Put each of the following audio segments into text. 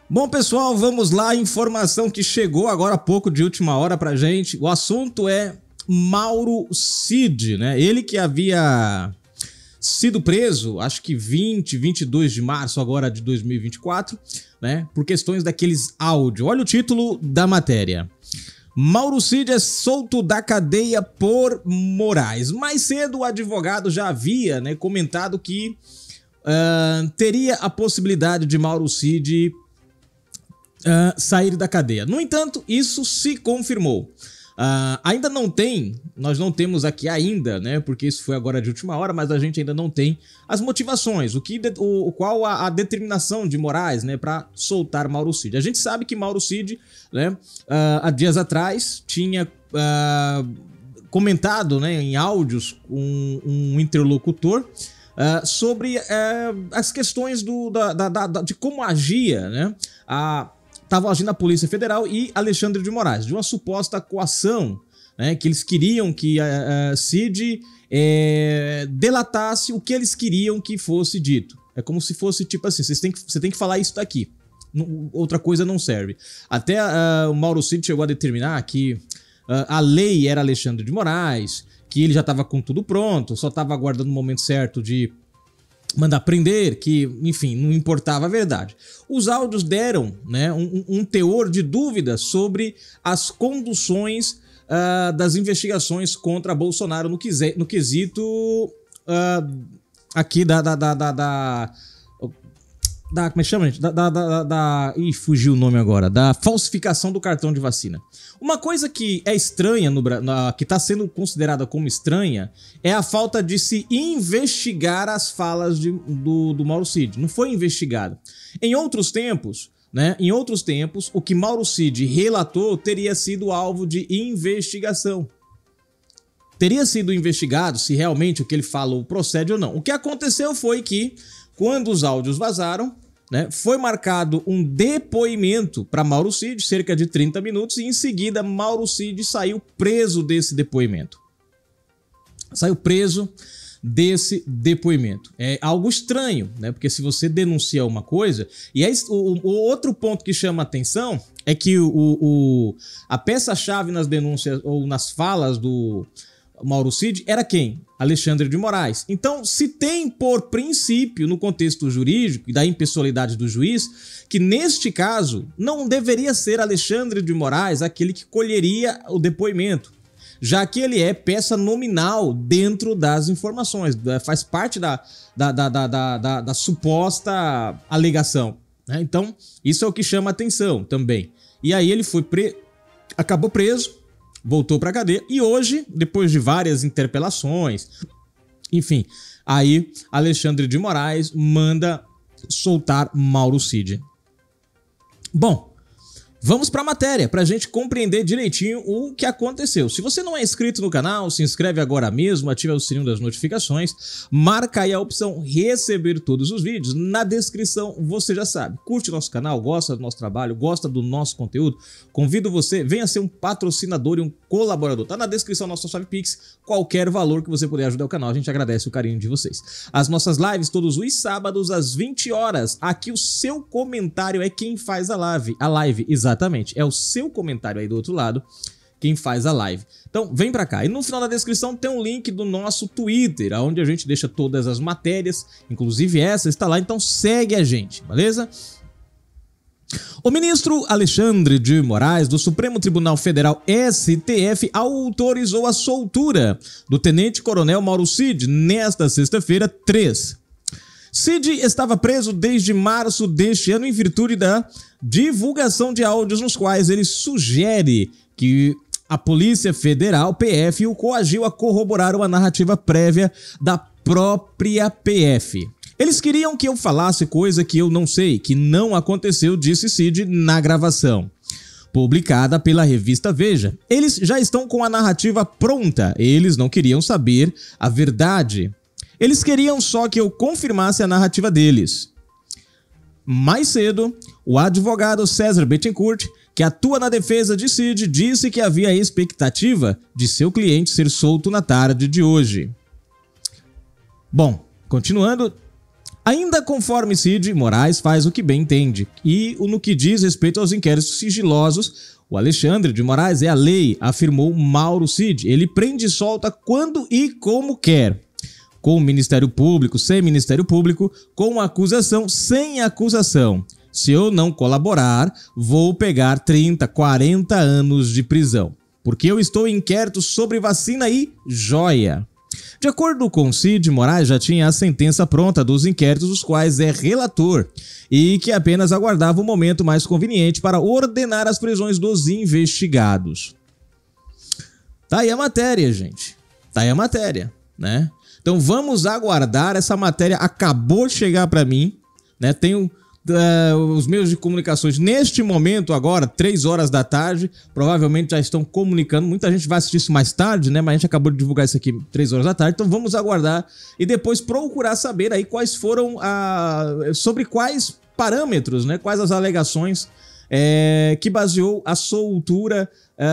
Bom, pessoal, vamos lá. Informação que chegou agora há pouco, de última hora pra gente. O assunto é Mauro Cid, né? Ele que havia sido preso, acho que 22 de março agora de 2024, né? Por questões daqueles áudios. Olha o título da matéria. Mauro Cid é solto da cadeia por Moraes. Mais cedo o advogado já havia, né, comentado que teria a possibilidade de Mauro Cid sair da cadeia. No entanto, isso se confirmou. Ainda não tem, nós não temos aqui ainda, né, porque isso foi agora de última hora, mas a gente ainda não tem as motivações, qual a determinação de Moraes, né, para soltar Mauro Cid. A gente sabe que Mauro Cid, né, há dias atrás tinha comentado, né, em áudios com um interlocutor sobre as questões de como agia, né, estavam agindo a Polícia Federal e Alexandre de Moraes, de uma suposta coação, né, que eles queriam que Cid delatasse o que eles queriam que fosse dito. É como se fosse tipo assim, você tem que falar isso daqui, outra coisa não serve. Até o Mauro Cid chegou a determinar que a lei era Alexandre de Moraes, que ele já estava com tudo pronto, só estava aguardando o momento certo de mandar prender, que, enfim, não importava a verdade. Os áudios deram, né, um teor de dúvida sobre as conduções das investigações contra Bolsonaro no quesito aqui como é que chama, gente? Ih, fugiu o nome agora. Da falsificação do cartão de vacina. Uma coisa que é estranha, que está sendo considerada como estranha, é a falta de se investigar as falas do Mauro Cid. Não foi investigado. Em outros tempos, né? Em outros tempos, o que Mauro Cid relatou teria sido alvo de investigação. Teria sido investigado se realmente o que ele falou procede ou não. O que aconteceu foi que, quando os áudios vazaram, né, foi marcado um depoimento para Mauro Cid, cerca de 30 minutos, e em seguida Mauro Cid saiu preso desse depoimento. Saiu preso desse depoimento. É algo estranho, né? Porque se você denuncia uma coisa... E o outro ponto que chama atenção é que a peça-chave nas denúncias ou nas falas do Mauro Cid era quem? Alexandre de Moraes. Então, se tem por princípio, no contexto jurídico e da impessoalidade do juiz, que neste caso não deveria ser Alexandre de Moraes aquele que colheria o depoimento, já que ele é peça nominal dentro das informações, faz parte da suposta alegação, né? Então, isso é o que chama atenção também. E aí ele acabou preso, voltou para a cadeia e hoje, depois de várias interpelações, enfim, aí Alexandre de Moraes manda soltar Mauro Cid. Bom, vamos para a matéria, para a gente compreender direitinho o que aconteceu. Se você não é inscrito no canal, se inscreve agora mesmo, ativa o sininho das notificações, marca aí a opção receber todos os vídeos. Na descrição você já sabe. Curte nosso canal, gosta do nosso trabalho, gosta do nosso conteúdo? Convido você, venha ser um patrocinador e um colaborador. Tá na descrição nossa chave Pix, qualquer valor que você puder ajudar o canal, a gente agradece o carinho de vocês. As nossas lives todos os sábados às 20 horas. Aqui o seu comentário é quem faz a live, exatamente, é o seu comentário aí do outro lado quem faz a live. Então vem pra cá. E no final da descrição tem um link do nosso Twitter, onde a gente deixa todas as matérias, inclusive essa está lá, então segue a gente, beleza? O ministro Alexandre de Moraes, do Supremo Tribunal Federal STF, autorizou a soltura do tenente-coronel Mauro Cid nesta sexta-feira, 3. Cid estava preso desde março deste ano em virtude da divulgação de áudios nos quais ele sugere que a Polícia Federal, PF, o coagiu a corroborar uma narrativa prévia da própria PF. Eles queriam que eu falasse coisa que eu não sei, que não aconteceu, disse Cid na gravação publicada pela revista Veja. Eles já estão com a narrativa pronta, eles não queriam saber a verdade. Eles queriam só que eu confirmasse a narrativa deles. Mais cedo, o advogado César Bettencourt, que atua na defesa de Cid, disse que havia expectativa de seu cliente ser solto na tarde de hoje. Bom, continuando, Ainda conforme Cid, Moraes faz o que bem entende. E no que diz respeito aos inquéritos sigilosos, o Alexandre de Moraes é a lei, afirmou Mauro Cid. Ele prende e solta quando e como quer. Com Ministério Público, sem Ministério Público, com acusação, sem acusação. Se eu não colaborar, vou pegar 30, 40 anos de prisão. Porque eu estou em inquérito sobre vacina e joia. De acordo com Cid, Moraes já tinha a sentença pronta dos inquéritos dos quais é relator e que apenas aguardava o momento mais conveniente para ordenar as prisões dos investigados. Tá aí a matéria, gente. Tá aí a matéria, né? Então vamos aguardar. Essa matéria acabou de chegar para mim, né? Tenho os meios de comunicações neste momento agora, 3 horas da tarde, provavelmente já estão comunicando. Muita gente vai assistir isso mais tarde, né? Mas a gente acabou de divulgar isso aqui 3 horas da tarde, então vamos aguardar e depois procurar saber aí quais foram sobre quais parâmetros, né? Quais as alegações que baseou a soltura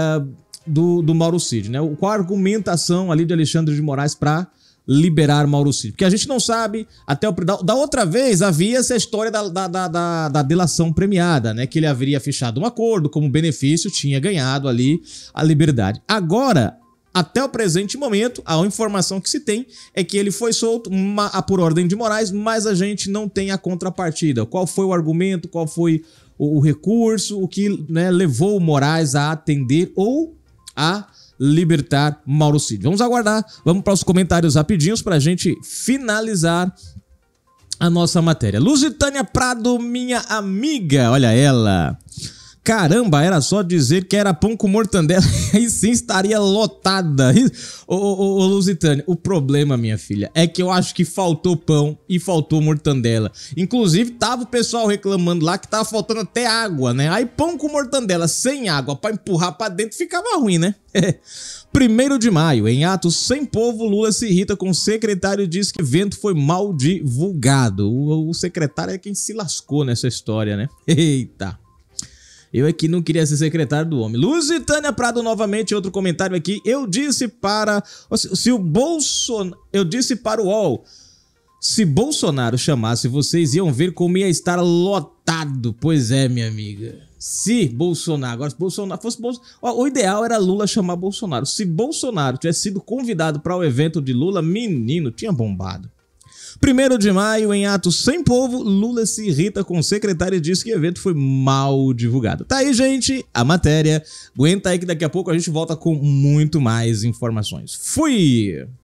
do Mauro Cid, né? Qual a argumentação ali de Alexandre de Moraes para liberar Mauro Cid. Porque a gente não sabe, até da outra vez havia essa história da delação premiada, né? Que ele haveria fechado um acordo, como benefício tinha ganhado ali a liberdade. Agora, até o presente momento, a informação que se tem é que ele foi solto por ordem de Moraes, mas a gente não tem a contrapartida. Qual foi o argumento, qual foi o recurso, o que, né, levou o Moraes a atender ou a libertar Mauro Cid. Vamos aguardar, vamos para os comentários rapidinhos para a gente finalizar a nossa matéria. Lusitânia Prado, minha amiga, olha ela. Caramba, era só dizer que era pão com mortandela e sim estaria lotada. Ô Lusitânia, o problema, minha filha, é que eu acho que faltou pão e faltou mortandela. Inclusive, tava o pessoal reclamando lá que tava faltando até água, né? Aí pão com mortandela sem água pra empurrar pra dentro ficava ruim, né? 1º de maio, em atos sem povo, Lula se irrita com o secretário e diz que evento foi mal divulgado. O secretário é quem se lascou nessa história, né? Eita. Eu aqui não queria ser secretário do homem. Lusitânia Prado novamente, outro comentário aqui. Eu disse para o UOL, se Bolsonaro chamasse, vocês iam ver como ia estar lotado. Pois é, minha amiga. Se Bolsonaro, agora se Bolsonaro fosse Bolsonaro, o ideal era Lula chamar Bolsonaro. Se Bolsonaro tivesse sido convidado para o evento de Lula, menino, tinha bombado. 1º de maio, em atos sem povo, Lula se irrita com o secretário e diz que o evento foi mal divulgado. Tá aí, gente, a matéria. Aguenta aí que daqui a pouco a gente volta com muito mais informações. Fui!